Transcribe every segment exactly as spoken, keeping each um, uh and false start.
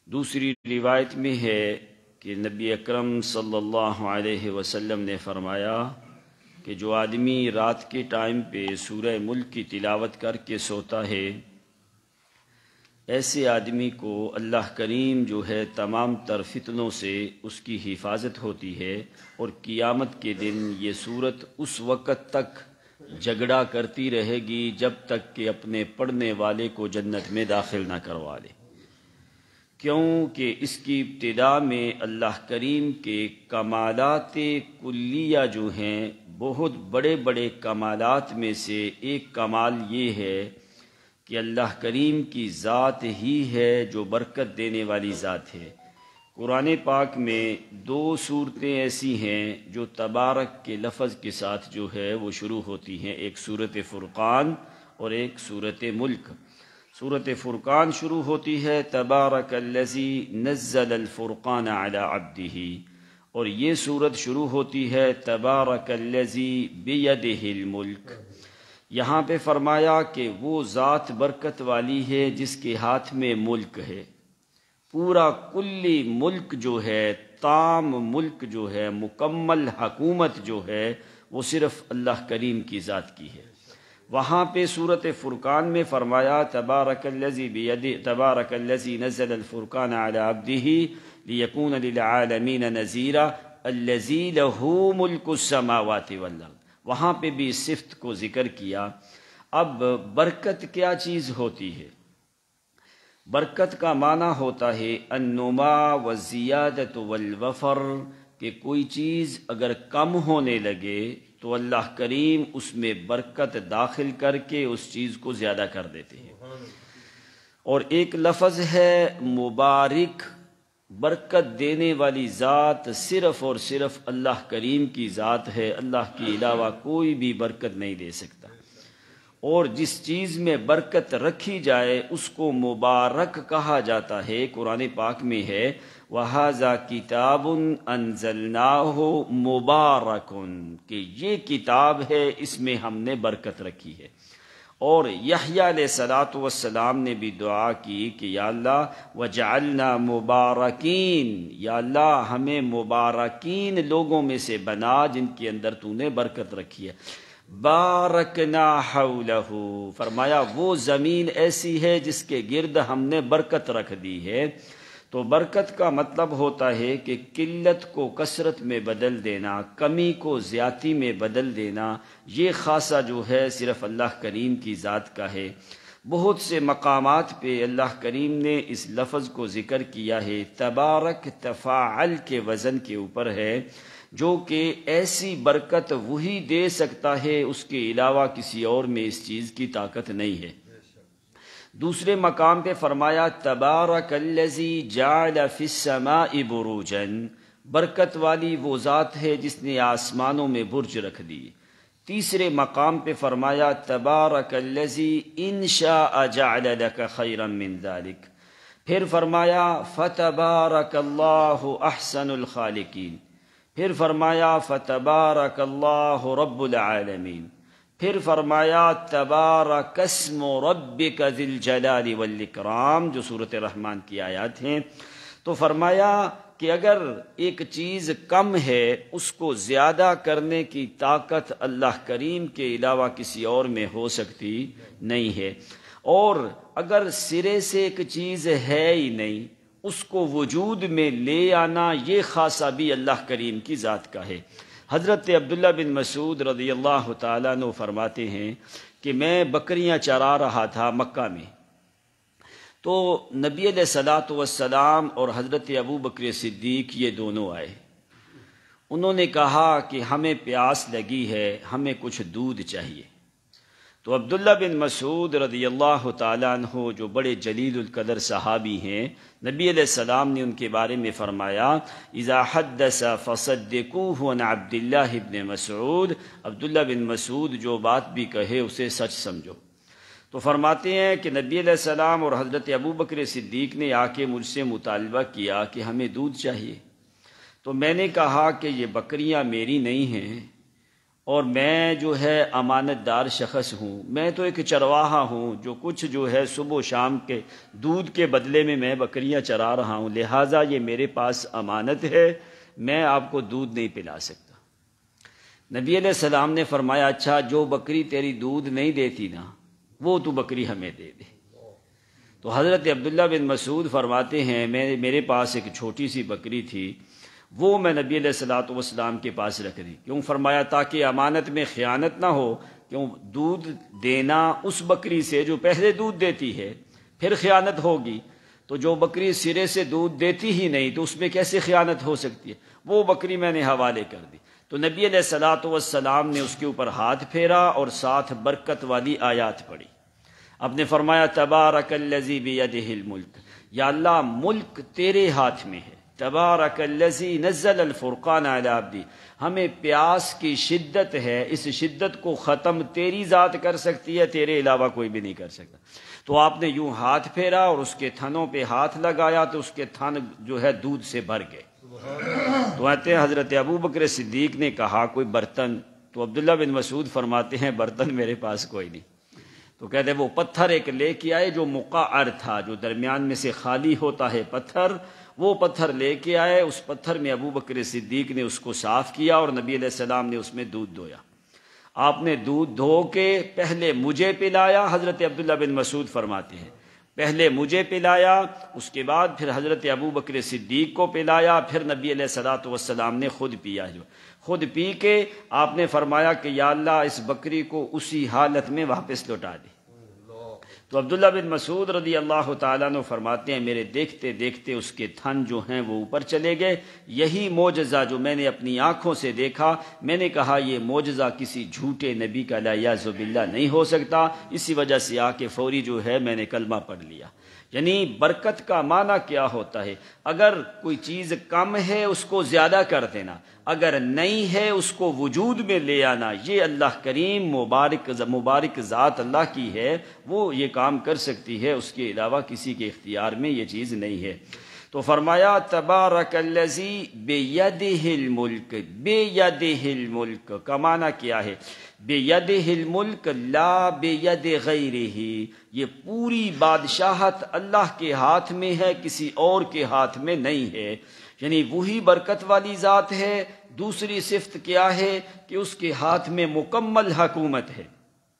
دوسری روایت میں ہے کہ نبی اکرم صلی اللہ علیہ وسلم نے فرمایا کہ جو آدمی رات کے ٹائم پہ سورہ ملک کی تلاوت کر کے سوتا ہے، ایسے آدمی کو اللہ کریم جو ہے تمام تر فتنوں سے اس کی حفاظت ہوتی ہے، اور قیامت کے دن یہ سورت اس وقت تک جھگڑا کرتی رہے گی جب تک کہ اپنے پڑھنے والے کو جنت میں داخل نہ کروا لے، کیونکہ اس کی ابتدا میں اللہ کریم کے کمالات کلیہ جو ہیں، بہت بڑے بڑے کمالات میں سے ایک کمال یہ ہے کہ اللہ کریم کی ذات ہی ہے جو برکت دینے والی ذات ہے۔ قرآن پاک میں دو صورتیں ایسی ہیں جو تبارک کے لفظ کے ساتھ جو ہے وہ شروع ہوتی ہیں، ایک سورۃ فرقان اور ایک سورۃ ملک۔ سورۃ فرقان شروع ہوتی ہے تبارک الذی نزل الفرقان علی عبدہ، اور یہ سورت شروع ہوتی ہے تبارک الذی بیدہ الملک۔ یہاں پہ فرمایا کہ وہ ذات برکت والی ہے جس کے ہاتھ میں ملک ہے، پورا کلی ملک جو ہے، تام ملک جو ہے، مکمل حکومت جو ہے وہ صرف اللہ کریم کی ذات کی ہے۔ وہاں پہ سورۃ فرقان میں فرمایا تبارک الذی بیدہ تبارک الذی نزل الفرقان علی عبدہ لیکون للعالمین نذیرا الذی لہ ملک السماوات والارض۔ وہاں پہ بھی اس صفت کو ذکر کیا۔ اب برکت کیا چیز ہوتی ہے؟ برکت کا معنی ہوتا ہے النما والزیادۃ والوفر، کہ کوئی چیز اگر کم ہونے لگے تو اللہ کریم اس میں برکت داخل کر کے اس چیز کو زیادہ کر دیتے ہیں۔ اور ایک لفظ ہے مبارک، برکت دینے والی ذات صرف اور صرف اللہ کریم کی ذات ہے، اللہ کے علاوہ کوئی بھی برکت نہیں دے سکتا۔ اور جس چیز میں برکت رکھی جائے اس کو مبارک کہا جاتا ہے۔ قرآن پاک میں ہے وَهَذَا كِتَابٌ أَنزَلْنَاهُ مُبَارَكٌ، کہ یہ کتاب ہے، اس میں ہم نے برکت رکھی ہے۔ اور یحییٰ علیہ الصلوۃ والسلام نے بھی دعا کی کہ یا اللہ وَجَعَلْنَا مُبَارَكِينَ، یا اللہ ہمیں مبارکین لوگوں میں سے بنا جن کے اندر تو نے برکت رکھی ہے۔ بارکنا حولہ، فرمایا وہ زمین ایسی ہے جس کے گرد ہم نے برکت رکھ دی ہے۔ تو برکت کا مطلب ہوتا ہے کہ قلت کو کثرت میں بدل دینا، کمی کو زیادتی میں بدل دینا، یہ خاصہ جو ہے صرف اللہ کریم کی ذات کا ہے۔ بہت سے مقامات پہ اللہ کریم نے اس لفظ کو ذکر کیا ہے، تبارک تفاعل کے وزن کے اوپر ہے، جو کہ ایسی برکت وہی دے سکتا ہے، اس کے علاوہ کسی اور میں اس چیز کی طاقت نہیں ہے۔ دوسرے مقام پہ فرمایا تبارک الذی جعل فی السماء بروجا، برکت والی وہ ذات ہے جس نے آسمانوں میں برج رکھ دی۔ تیسرے مقام پہ فرمایا تبارک الذی ان شاء جعل لک خیرا من ذلک، پھر فرمایا فتبارک اللہ احسن الخالقین، پھر فرمایا فتبارک اللہ رب العالمین، پھر فرمایا تبارک اسم ربک ذی الجلال والاکرام، جو سورۃ الرحمن کی آیات ہیں۔ تو فرمایا کہ اگر ایک چیز کم ہے اس کو زیادہ کرنے کی طاقت اللہ کریم کے علاوہ کسی اور میں ہو سکتی نہیں ہے، اور اگر سرے سے ایک چیز ہے ہی نہیں اس کو وجود میں لے آنا، یہ خاصہ بھی اللہ کریم کی ذات کا ہے۔ حضرت عبداللہ بن مسعود رضی اللہ تعالیٰ عنہ فرماتے ہیں کہ میں بکریاں چرا رہا تھا مکہ میں، تو نبی علیہ الصلوۃ والسلام اور حضرت ابو بکر صدیق یہ دونوں آئے۔ انہوں نے کہا کہ ہمیں پیاس لگی ہے، ہمیں کچھ دودھ چاہیے۔ تو عبداللہ بن مسعود رضی اللہ تعالیٰ عنہ جو بڑے جلیل القدر صحابی ہیں، نبی علیہ السلام نے ان کے بارے میں فرمایا اذا حدث فصدقوه عن عبد اللہ بن مسعود، عبداللہ بن مسعود جو بات بھی کہے اسے سچ سمجھو۔ تو فرماتے ہیں کہ نبی علیہ السلام اور حضرت ابو بکر صدیق نے آ کے مجھ سے مطالبہ کیا کہ ہمیں دودھ چاہیے، تو میں نے کہا کہ یہ بکریاں میری نہیں ہیں اور میں جو ہے امانت دار شخص ہوں، میں تو ایک چرواہا ہوں جو کچھ جو ہے صبح و شام کے دودھ کے بدلے میں میں بکریاں چرا رہا ہوں، لہٰذا یہ میرے پاس امانت ہے، میں آپ کو دودھ نہیں پلا سکتا۔ نبی علیہ السلام نے فرمایا اچھا جو بکری تیری دودھ نہیں دیتی نا وہ تو بکری ہمیں دے دے۔ تو حضرت عبداللہ بن مسعود فرماتے ہیں میں میرے پاس ایک چھوٹی سی بکری تھی، وہ میں نبی علیہ الصلوۃ والسلام کے پاس رکھ دی، کیوں؟ فرمایا تاکہ امانت میں خیانت نہ ہو، کیوں؟ دودھ دینا اس بکری سے جو پہلے دودھ دیتی ہے، پھر خیانت ہوگی، تو جو بکری سرے سے دودھ دیتی ہی نہیں تو اس میں کیسے خیانت ہو سکتی ہے؟ وہ بکری میں نے حوالے کر دی۔ تو نبی علیہ الصلوۃ والسلام نے اس کے اوپر ہاتھ پھیرا اور ساتھ برکت والی آیات پڑھی۔ آپ نے فرمایا تبارک الذی بیدہ الملک، یا اللہ ملک تیرے ہاتھ میں ہے، تبارک الذی نزل الفرقان علی عبدہ، ہمیں پیاس کی شدت ہے، اس شدت کو ختم تیری ذات کر سکتی ہے، تیرے علاوہ کوئی بھی نہیں کر سکتا۔ تو آپ نے یوں ہاتھ پھیرا اور اس کے تھنوں پہ ہاتھ لگایا تو اس کے تھن جو ہے دودھ سے بھر گئے۔ تو آتے ہیں حضرت ابو بکر صدیق نے کہا کوئی برتن؟ تو عبداللہ بن مسعود فرماتے ہیں برتن میرے پاس کوئی نہیں۔ تو کہتے ہیں وہ پتھر ایک لے کے آئے جو مقعر تھا، جو درمیان میں سے خالی ہوتا ہے پتھر، وہ پتھر لے کے آئے، اس پتھر میں ابو بکر صدیق نے اس کو صاف کیا اور نبی علیہ السلام نے اس میں دودھ دھویا۔ آپ نے دودھ دھو کے پہلے مجھے پلایا، حضرت عبداللہ بن مسعود فرماتے ہیں پہلے مجھے پلایا، اس کے بعد پھر حضرت ابو بکر صدیق کو پلایا، پھر نبی علیہ الصلوۃ والسلام نے خود پیا، جو خود پی کے آپ نے فرمایا کہ یا اللہ اس بکری کو اسی حالت میں واپس لوٹا دے۔ تو عبداللہ بن مسعود رضی اللہ تعالیٰ عنہ فرماتے ہیں میرے دیکھتے دیکھتے اس کے تھن جو ہیں وہ اوپر چلے گئے۔ یہی معجزہ جو میں نے اپنی آنکھوں سے دیکھا، میں نے کہا یہ معجزہ کسی جھوٹے نبی کا والعیاذ باللہ نہیں ہو سکتا، اسی وجہ سے آ کے فوری جو ہے میں نے کلمہ پڑھ لیا۔ یعنی برکت کا معنی کیا ہوتا ہے؟ اگر کوئی چیز کم ہے اس کو زیادہ کر دینا، اگر نہیں ہے اس کو وجود میں لے آنا، یہ اللہ کریم مبارک مبارک ذات اللہ کی ہے، وہ یہ کام کر سکتی ہے، اس کے علاوہ کسی کے اختیار میں یہ چیز نہیں ہے۔ تو فرمایا تبارک الذی بیدہ الملک، بیدہ الملک کا معنی کیا ہے؟ بیدہ الملک لا بید غیرہ، یہ پوری بادشاہت اللہ کے ہاتھ میں ہے، کسی اور کے ہاتھ میں نہیں ہے، یعنی وہی برکت والی ذات ہے۔ دوسری صفت کیا ہے کہ اس کے ہاتھ میں مکمل حکومت ہے۔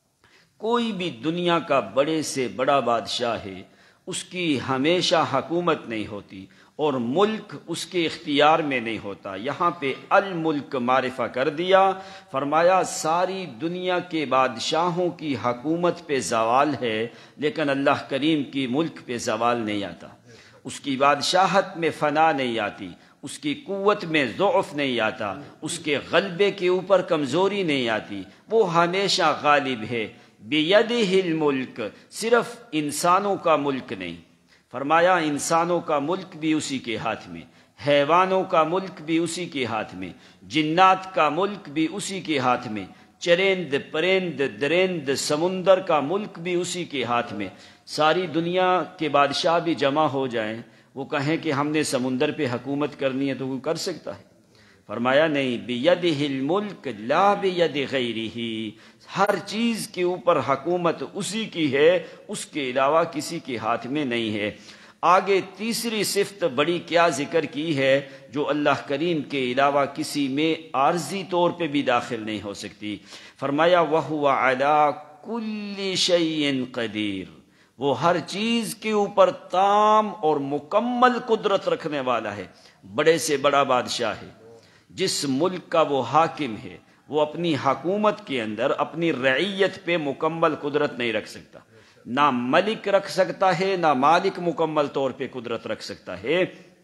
کوئی بھی دنیا کا بڑے سے بڑا بادشاہ ہے، اس کی ہمیشہ حکومت نہیں ہوتی اور ملک اس کے اختیار میں نہیں ہوتا۔ یہاں پہ الملک معرفہ کر دیا، فرمایا ساری دنیا کے بادشاہوں کی حکومت پہ زوال ہے لیکن اللہ کریم کی ملک پہ زوال نہیں آتا، اس کی بادشاہت میں فنا نہیں آتی، اس کی قوت میں ضعف نہیں آتا، اس کے غلبے کے اوپر کمزوری نہیں آتی، وہ ہمیشہ غالب ہے۔ بیدہ الملک، صرف انسانوں کا ملک نہیں، فرمایا انسانوں کا ملک بھی اسی کے ہاتھ میں، حیوانوں کا ملک بھی اسی کے ہاتھ میں، جنات کا ملک بھی اسی کے ہاتھ میں، چرند پرند درند سمندر کا ملک بھی اسی کے ہاتھ میں۔ ساری دنیا کے بادشاہ بھی جمع ہو جائیں، وہ کہیں کہ ہم نے سمندر پہ حکومت کرنی ہے تو وہ کر سکتا ہے؟ فرمایا نہیں، بیدہ الملک لا بید غیرہ، ہر چیز کے اوپر حکومت اسی کی ہے، اس کے علاوہ کسی کے ہاتھ میں نہیں ہے۔ آگے تیسری صفت بڑی کیا ذکر کی ہے جو اللہ کریم کے علاوہ کسی میں عارضی طور پہ بھی داخل نہیں ہو سکتی۔ فرمایا وَهُوَ عَلَىٰ كُلِّ شَيْءٍ قَدِيرٌ، وہ ہر چیز کے اوپر تام اور مکمل قدرت رکھنے والا ہے، بڑے سے بڑا بادشاہ ہے۔ جس ملک کا وہ حاکم ہے وہ اپنی حکومت کے اندر اپنی رعیت پہ مکمل قدرت نہیں رکھ سکتا، نہ ملک رکھ سکتا ہے نہ مالک مکمل طور پہ قدرت رکھ سکتا ہے۔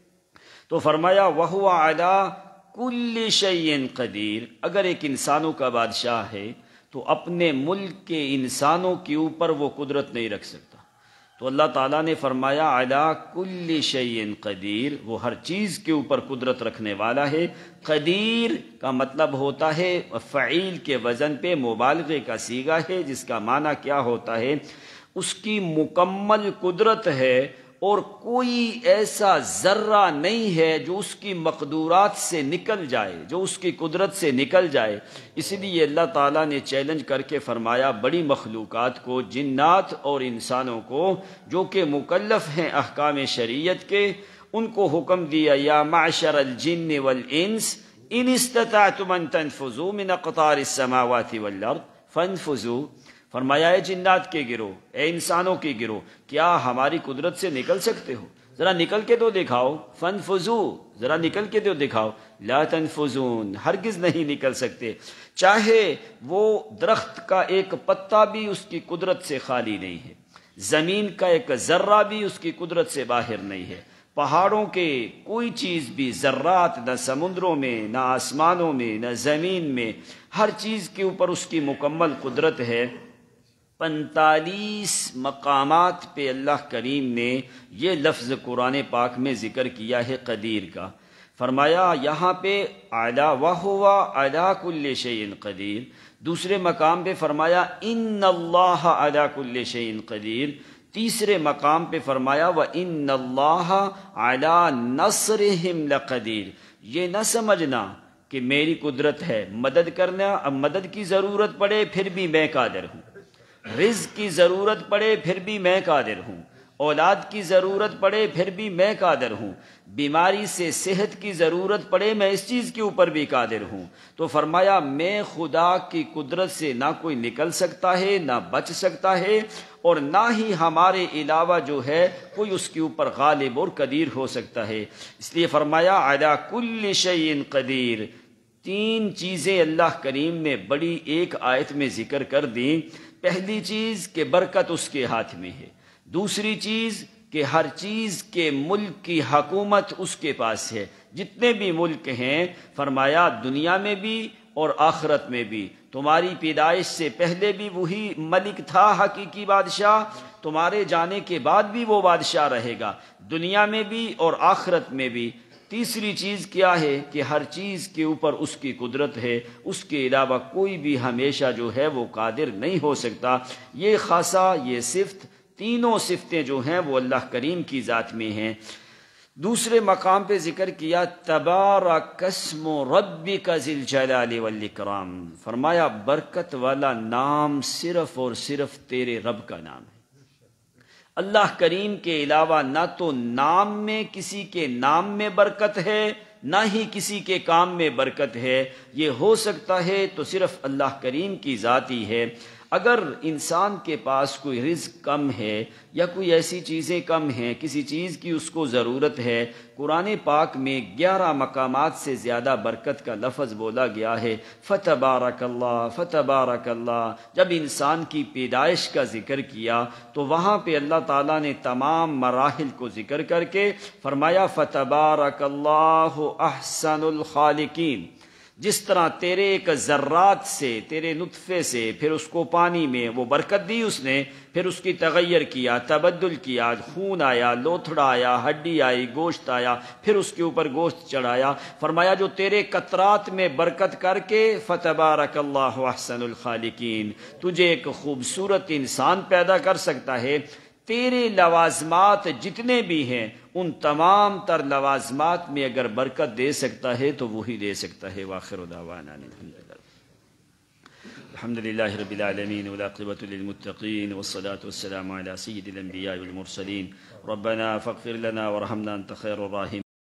تو فرمایا وَهُوَ عَلَىٰ كُلِّ شَيْءٍ قَدِيرٌ، اگر ایک انسانوں کا بادشاہ ہے تو اپنے ملک کے انسانوں کے اوپر وہ قدرت نہیں رکھ سکتا۔ تو اللہ تعالیٰ نے فرمایا عَلَىٰ كُلِّ شَيْءٍ قَدِيرٌ، وہ ہر چیز کے اوپر قدرت رکھنے والا ہے۔ قدیر کا مطلب ہوتا ہے فعیل کے وزن پہ مبالغے کا صیغہ ہے، جس کا معنی کیا ہوتا ہے؟ اس کی مکمل قدرت ہے اور کوئی ایسا ذرہ نہیں ہے جو اس کی مقدورات سے نکل جائے، جو اس کی قدرت سے نکل جائے۔ اس لیے اللہ تعالیٰ نے چیلنج کر کے فرمایا بڑی مخلوقات کو، جنات اور انسانوں کو جو کہ مکلف ہیں احکام شریعت کے، ان کو حکم دیا یا معشر الجن والانس ان استطعتم ان تنفذوا من اقطار السماوات والارض فانفذوا۔ فرمایا اے جنات کے گروہ، اے انسانوں کے گروہ، کیا ہماری قدرت سے نکل سکتے ہو؟ ذرا نکل کے تو دکھاؤ، فانفذوا، ذرا نکل کے تو دکھاؤ، لا تنفذون، ہرگز نہیں نکل سکتے۔ چاہے وہ درخت کا ایک پتا بھی اس کی قدرت سے خالی نہیں ہے، زمین کا ایک ذرہ بھی اس کی قدرت سے باہر نہیں ہے، پہاڑوں کے کوئی چیز بھی، ذرات، نہ سمندروں میں، نہ آسمانوں میں، نہ زمین میں، ہر چیز کے اوپر اس کی مکمل قدرت ہے۔ پینتالیس مقامات پہ اللہ کریم نے یہ لفظ قرآن پاک میں ذکر کیا ہے قدیر کا۔ فرمایا یہاں پہ اعلیٰ وَهُوَ عَلَىٰ كُلِّ شَيْءٍ قدیر، دوسرے مقام پہ فرمایا ان اللہ علی کل شیء قدیر، تیسرے مقام پہ فرمایا وَإِنَّ اللَّهَ عَلَىٰ نَصْرِهِمْ لَقَدِيرٌ۔ یہ نہ سمجھنا کہ میری قدرت ہے مدد کرنا، اب مدد کی ضرورت پڑے پھر بھی میں قادر ہوں، رزق کی ضرورت پڑے پھر بھی میں قادر ہوں، اولاد کی ضرورت پڑے پھر بھی میں قادر ہوں، بیماری سے صحت کی ضرورت پڑے میں اس چیز کے اوپر بھی قادر ہوں۔ تو فرمایا میں خدا کی قدرت سے نہ کوئی نکل سکتا ہے، نہ بچ سکتا ہے، اور نہ ہی ہمارے علاوہ جو ہے کوئی اس کے اوپر غالب اور قدیر ہو سکتا ہے۔ اس لیے فرمایا علی کل شیء قدیر۔ تین چیزیں اللہ کریم نے بڑی ایک آیت میں ذکر کر دیں۔ پہلی چیز کہ برکت اس کے ہاتھ میں ہے، دوسری چیز کہ ہر چیز کے ملک کی حکومت اس کے پاس ہے، جتنے بھی ملک ہیں فرمایا دنیا میں بھی اور آخرت میں بھی، تمہاری پیدائش سے پہلے بھی وہی ملک تھا حقیقی بادشاہ، تمہارے جانے کے بعد بھی وہ بادشاہ رہے گا، دنیا میں بھی اور آخرت میں بھی۔ تیسری چیز کیا ہے کہ ہر چیز کے اوپر اس کی قدرت ہے، اس کے علاوہ کوئی بھی ہمیشہ جو ہے وہ قادر نہیں ہو سکتا۔ یہ خاصہ، یہ صفت، تینوں صفتیں جو ہیں وہ اللہ کریم کی ذات میں ہیں۔ دوسرے مقام پہ ذکر کیا تبارک اسم ربک ذی الجلال والاکرام، فرمایا برکت والا نام صرف اور صرف تیرے رب کا نام ہے۔ اللہ کریم کے علاوہ نہ تو نام میں کسی کے نام میں برکت ہے، نہ ہی کسی کے کام میں برکت ہے، یہ ہو سکتا ہے تو صرف اللہ کریم کی ذات ہی ہے۔ اگر انسان کے پاس کوئی رزق کم ہے یا کوئی ایسی چیزیں کم ہیں، کسی چیز کی اس کو ضرورت ہے، قرآن پاک میں گیارہ مقامات سے زیادہ برکت کا لفظ بولا گیا ہے، فتبارک اللہ فتبارک اللہ۔ جب انسان کی پیدائش کا ذکر کیا تو وہاں پہ اللہ تعالیٰ نے تمام مراحل کو ذکر کر کے فرمایا فتبارک اللہ احسن الخالقین۔ جس طرح تیرے ایک ذرات سے، تیرے نطفے سے، پھر اس کو پانی میں وہ برکت دی اس نے، پھر اس کی تغیر کیا، تبدل کیا، خون آیا، لوتھڑا آیا، ہڈی آئی، گوشت آیا، پھر اس کے اوپر گوشت چڑھایا، فرمایا جو تیرے قطرات میں برکت کر کے فتبارک اللہ احسن الخالقین، تجھے ایک خوبصورت انسان پیدا کر سکتا ہے۔ تیرے لوازمات جتنے بھی ہیں ان تمام تر لوازمات میں اگر برکت دے سکتا ہے تو وہی دے سکتا ہے۔ وآخر دعوانا الحمد للہ رب العالمین والعاقبۃ للمتقین والصلاة والسلام علی سید الانبیاء والمرسلین ربنا فاغفر لنا وارحمنا انت خیر الراحمین۔